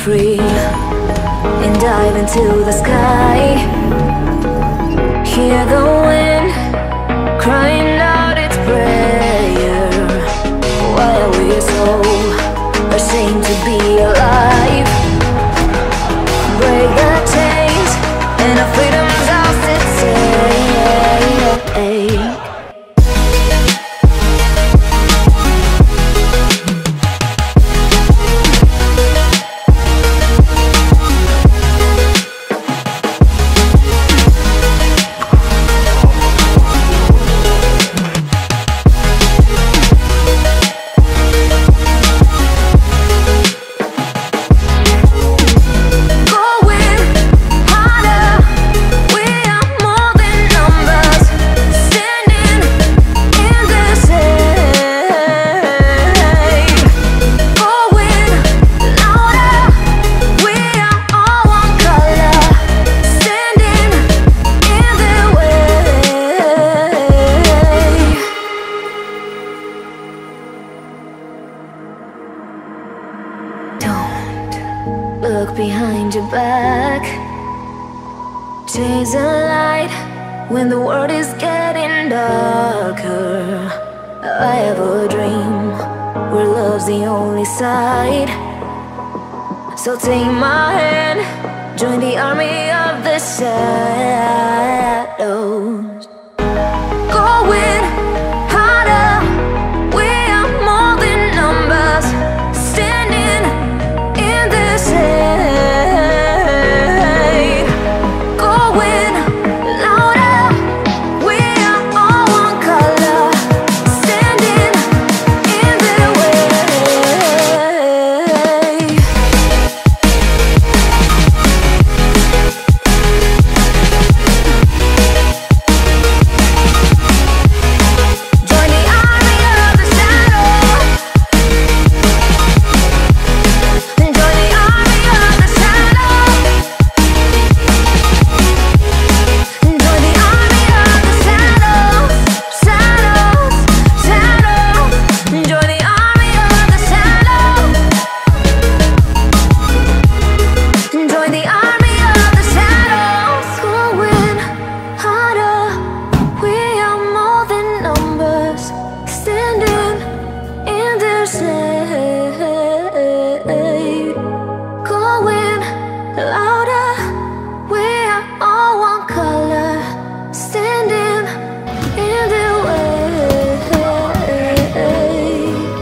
free and dive into the sky. Hear the wind crying out its prayer. Why are we so ashamed to be alive? Break the chains and our freedom's ours to take. Look behind your back. Chase a light when the world is getting darker. I have a dream where love's the only side. So take my hand, join the army of the shadows. Going harder, we are more than numbers, standing in the shade. Going louder, we are all one color, standing in the way. Join the army of the shadows. Join the army of the shadows. Join the army of the shadows. Shadows, shadows. Join the army of the shadows. Join the army of the shadows. Going harder, we are more than numbers, standing in the shade. Going louder, we are all one color, standing in the way.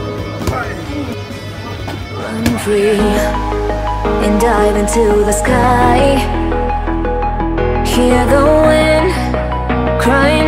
Run free and dive into the sky. Hear the wind crying